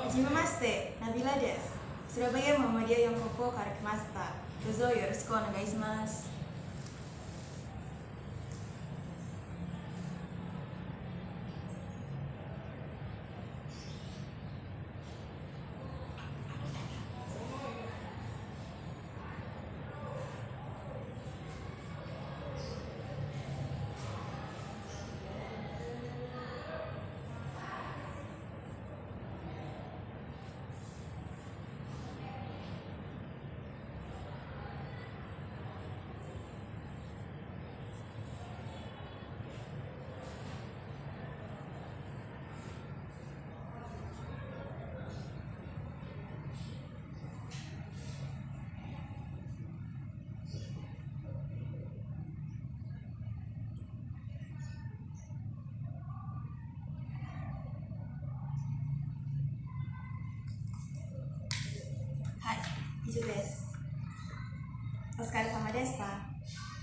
Hajimemashite, Nabila desu. Surabaya Muhammadiyah Yongkoko Karakimashita. Dozo yoroshiku onegai shimasu. Hai, 以上です。お疲れ様でした。